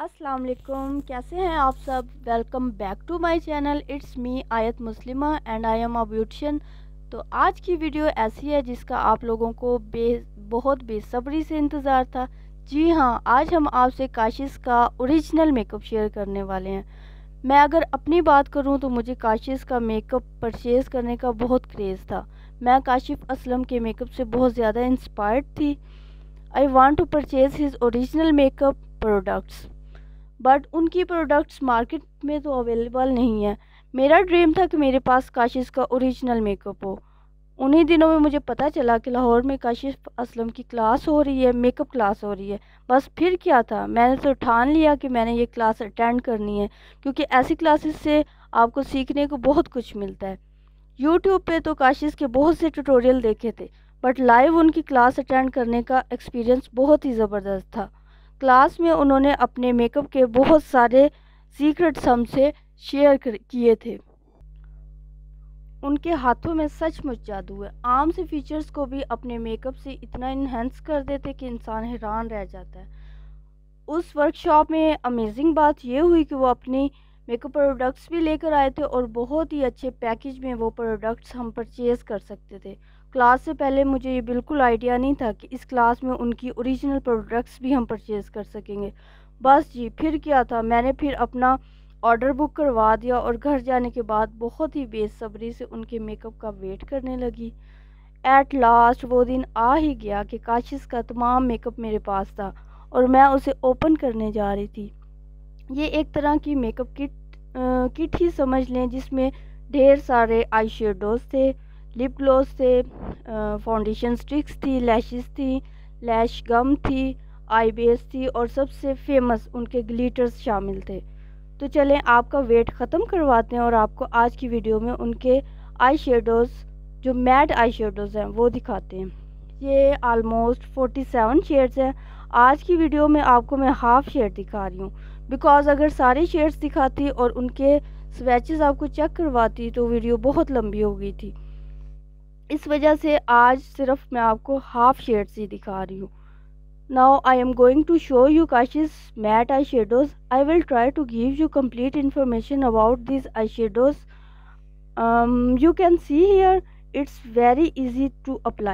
अस्सलाम वालेकुम, कैसे हैं आप सब। Welcome back to my channel. It's me Ayat Muslima and I am a beautician. तो आज की वीडियो ऐसी है जिसका आप लोगों को बहुत बेसब्री से इंतज़ार था। जी हाँ, आज हम आपसे काशिश का ओरिजिनल मेकअप शेयर करने वाले हैं। मैं अगर अपनी बात करूं तो मुझे काशिश का मेकअप परचेज़ करने का बहुत क्रेज़ था। मैं काशिफ असलम के मेकअप से बहुत ज़्यादा इंस्पायर्ड थी। I want to purchase his original makeup products, but उनकी प्रोडक्ट्स मार्केट में तो अवेलेबल नहीं है। मेरा ड्रीम था कि मेरे पास काशिश का ओरिजिनल मेकअप हो। उन्हीं दिनों में मुझे पता चला कि लाहौर में काशिफ असलम की क्लास हो रही है, मेकअप क्लास हो रही है। बस फिर क्या था, मैंने तो ठान लिया कि मैंने ये क्लास अटेंड करनी है, क्योंकि ऐसी क्लासेस से आपको सीखने को बहुत कुछ मिलता है। यूट्यूब पे तो काशिश के बहुत से ट्यूटोरियल देखे थे, बट लाइव उनकी क्लास अटेंड करने का एक्सपीरियंस बहुत ही ज़बरदस्त था। क्लास में उन्होंने अपने मेकअप के बहुत सारे सीक्रेट्स हमसे शेयर किए थे। उनके हाथों में सचमुच जादू है। आम से फीचर्स को भी अपने मेकअप से इतना इन्हेंस कर देते कि इंसान हैरान रह जाता है। उस वर्कशॉप में अमेजिंग बात यह हुई कि वो अपनी मेकअप प्रोडक्ट्स भी लेकर आए थे और बहुत ही अच्छे पैकेज में वो प्रोडक्ट्स हम परचेज़ कर सकते थे। क्लास से पहले मुझे ये बिल्कुल आइडिया नहीं था कि इस क्लास में उनकी ओरिजिनल प्रोडक्ट्स भी हम परचेज़ कर सकेंगे। बस जी, फिर क्या था, मैंने फिर अपना ऑर्डर बुक करवा दिया और घर जाने के बाद बहुत ही बेसब्री से उनके मेकअप का वेट करने लगी। एट लास्ट वो दिन आ ही गया कि काशिश का तमाम मेकअप मेरे पास था और मैं उसे ओपन करने जा रही थी। ये एक तरह की मेकअप किट ही समझ लें, जिसमें ढेर सारे आई शेडोज़ थे, लिप ग्लॉस थे, फाउंडेशन स्टिक्स थी, लैशेस थी, लैश गम थी, आई बेस थी और सबसे फेमस उनके ग्लिटर्स शामिल थे। तो चलें आपका वेट ख़त्म करवाते हैं और आपको आज की वीडियो में उनके आई शेडोज़, जो मैट आई शेडोज़ हैं, वो दिखाते हैं। ये आलमोस्ट 47 शेड्स हैं। आज की वीडियो में आपको मैं हाफ़ शेड दिखा रही हूँ, बिकॉज़ अगर सारे शेड्स दिखाती और उनके स्वैचेस आपको चेक करवाती तो वीडियो बहुत लंबी हो गई थी। इस वजह से आज सिर्फ मैं आपको हाफ़ शेड्स ही दिखा रही हूँ। Now I am going to show you Kashi's matte eyeshadows. I will try to give you complete information about these eyeshadows. You can see here, it's very easy to apply.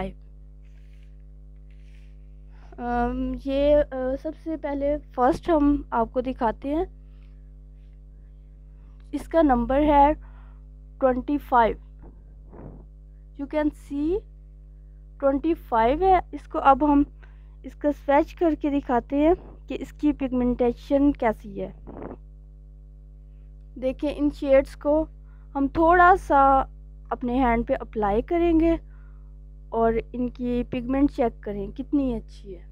सबसे पहले first हम आपको दिखाते हैं। इसका number है 25। You can सी 25 है। इसको अब हम इसका स्वैच करके दिखाते हैं कि इसकी पिगमेंटेशन कैसी है। देखिए, इन शेड्स को हम थोड़ा सा अपने हैंड पे अप्लाई करेंगे और इनकी पिगमेंट चेक करें कितनी अच्छी है।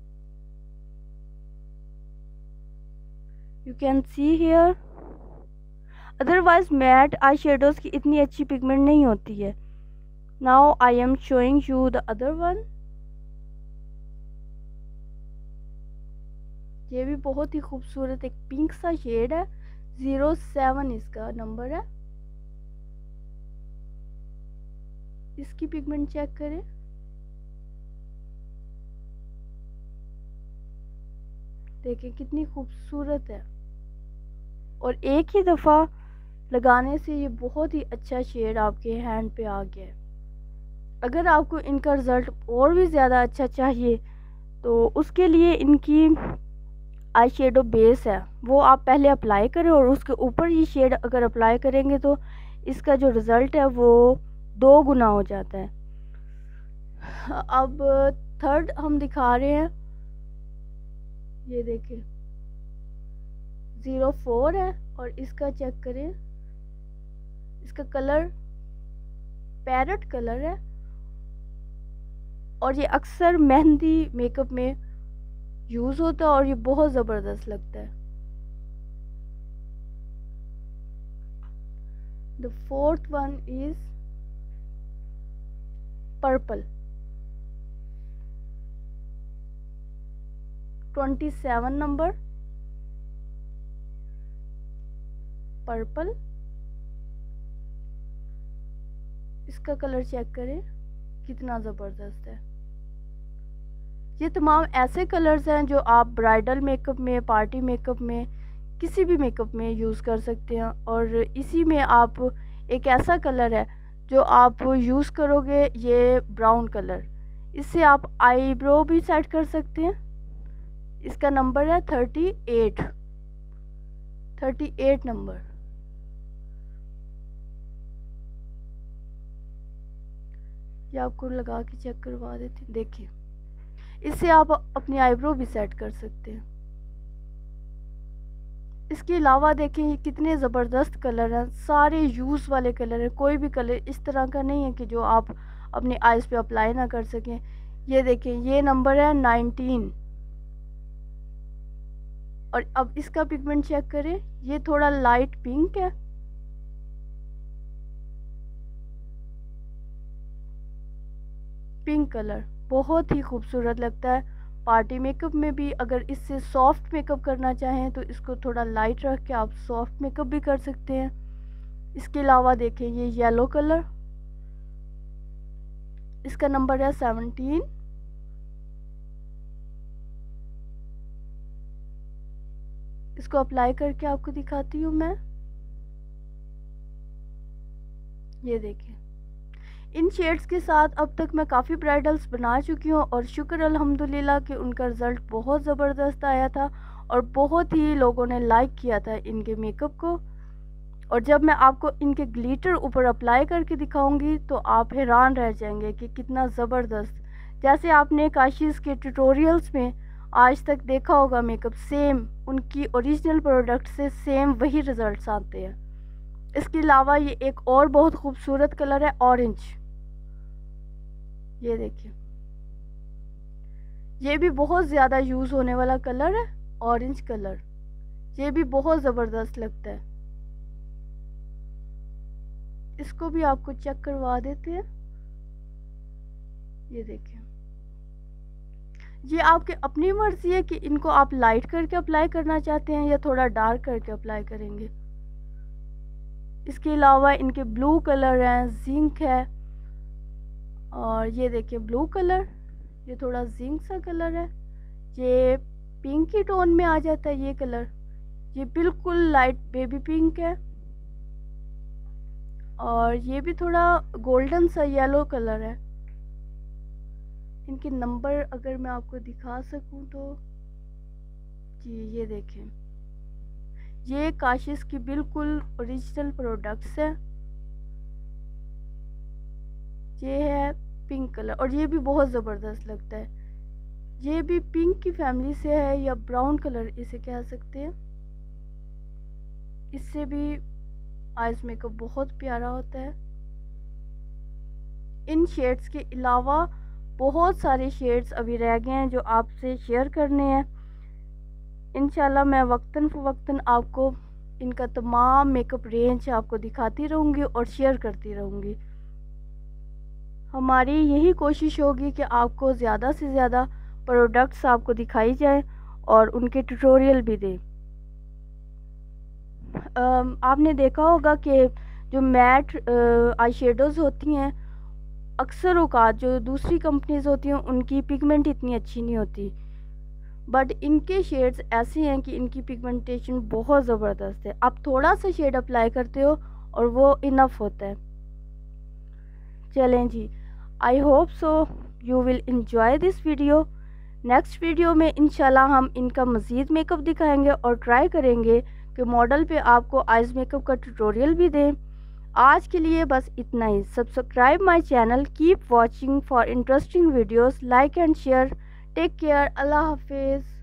You can see here, otherwise matte eye shadows की इतनी अच्छी पिगमेंट नहीं होती है। Now I am showing you the other one. ये भी बहुत ही खूबसूरत एक पिंक सा शेड है। 07 इसका नंबर है। इसकी पिगमेंट चेक करें। देखिए कितनी खूबसूरत है और एक ही दफ़ा लगाने से ये बहुत ही अच्छा शेड आपके हैंड पे आ गया है। अगर आपको इनका रिज़ल्ट और भी ज़्यादा अच्छा चाहिए तो उसके लिए इनकी आई शेडो बेस है, वो आप पहले अप्लाई करें और उसके ऊपर ये शेड अगर अप्लाई करेंगे तो इसका जो रिज़ल्ट है वो 2 गुना हो जाता है। अब थर्ड हम दिखा रहे हैं। ये देखिए 04 है और इसका चेक करें। इसका कलर पैरेट कलर है और ये अक्सर मेहंदी मेकअप में यूज़ होता है और ये बहुत ज़बरदस्त लगता है। The fourth one is purple. 27 number purple. इसका कलर चेक करें कितना ज़बरदस्त है। ये तमाम ऐसे कलर्स हैं जो आप ब्राइडल मेकअप में, पार्टी मेकअप में, किसी भी मेकअप में यूज़ कर सकते हैं। और इसी में आप एक ऐसा कलर है जो आप यूज़ करोगे, ये ब्राउन कलर, इससे आप आईब्रो भी सेट कर सकते हैं। इसका नंबर है 38 नंबर। ये आपको लगा के चेक करवा देते हैं, देखिए इससे आप अपनी आईब्रो भी सेट कर सकते हैं। इसके अलावा देखें ये कितने ज़बरदस्त कलर हैं, सारे यूज़ वाले कलर हैं, कोई भी कलर इस तरह का नहीं है कि जो आप अपनी आईज़ पे अप्लाई ना कर सकें। ये देखें, ये नंबर है 19। और अब इसका पिगमेंट चेक करें, ये थोड़ा लाइट पिंक है। पिंक कलर बहुत ही खूबसूरत लगता है पार्टी मेकअप में भी। अगर इससे सॉफ्ट मेकअप करना चाहें तो इसको थोड़ा लाइट रख के आप सॉफ्ट मेकअप भी कर सकते हैं। इसके अलावा देखें ये येलो कलर, इसका नंबर है 17। इसको अप्लाई करके आपको दिखाती हूँ मैं। ये देखिए, इन शेड्स के साथ अब तक मैं काफ़ी ब्राइडल्स बना चुकी हूँ और शुक्र अल्हम्दुलिल्लाह कि उनका रिज़ल्ट बहुत ज़बरदस्त आया था और बहुत ही लोगों ने लाइक किया था इनके मेकअप को। और जब मैं आपको इनके ग्लिटर ऊपर अप्लाई करके दिखाऊंगी तो आप हैरान रह जाएंगे कि कितना ज़बरदस्त, जैसे आपने काशीज़ के ट्यूटोरियल्स में आज तक देखा होगा मेकअप, सेम उनकी ओरिजिनल प्रोडक्ट से सेम वही रिज़ल्ट्स आते हैं। इसके अलावा ये एक और बहुत खूबसूरत कलर है ऑरेंज। ये देखिए, ये भी बहुत ज़्यादा यूज़ होने वाला कलर है, ऑरेंज कलर। ये भी बहुत ज़बरदस्त लगता है। इसको भी आपको चेक करवा देते हैं। ये देखिए, ये आपके अपनी मर्ज़ी है कि इनको आप लाइट करके अप्लाई करना चाहते हैं या थोड़ा डार्क करके अप्लाई करेंगे। इसके अलावा इनके ब्लू कलर हैं, जिंक है, और ये देखिए ब्लू कलर, ये थोड़ा जिंक सा कलर है। ये पिंक की टोन में आ जाता है ये कलर, ये बिल्कुल लाइट बेबी पिंक है। और ये भी थोड़ा गोल्डन सा येलो कलर है। इनके नंबर अगर मैं आपको दिखा सकूं तो जी, ये देखें, ये काशीज़ की बिल्कुल ओरिजिनल प्रोडक्ट्स है। ये है पिंक कलर और ये भी बहुत ज़बरदस्त लगता है। ये भी पिंक की फैमिली से है या ब्राउन कलर इसे कह सकते हैं। इससे भी आइज़ मेकअप बहुत प्यारा होता है। इन शेड्स के अलावा बहुत सारे शेड्स अभी रह गए हैं जो आपसे शेयर करने हैं। इंशाल्लाह मैं वक्तन फ़वक्तन आपको इनका तमाम मेकअप रेंज आपको दिखाती रहूँगी और शेयर करती रहूँगी। हमारी यही कोशिश होगी कि आपको ज़्यादा से ज़्यादा प्रोडक्ट्स आपको दिखाई जाएं और उनके ट्यूटोरियल भी दें। आपने देखा होगा कि जो मैट आई शेडोज़ होती हैं, अक्सर औकात जो दूसरी कंपनीज़ होती हैं उनकी पिगमेंट इतनी अच्छी नहीं होती, बट इनके शेड्स ऐसे हैं कि इनकी पिगमेंटेशन बहुत ज़बरदस्त है। आप थोड़ा सा शेड अप्लाई करते हो और वो इनफ होता है। चलें जी, I hope so you will enjoy this video. Next video में इंशाल्लाह हम इनका मज़ीद मेकअप दिखाएंगे और ट्राई करेंगे कि मॉडल पे आपको आइज़ मेकअप का ट्यूटोरियल भी दें। आज के लिए बस इतना ही। Subscribe my channel, keep watching for interesting videos, like and share. Take care, अल्लाह हाफिज़।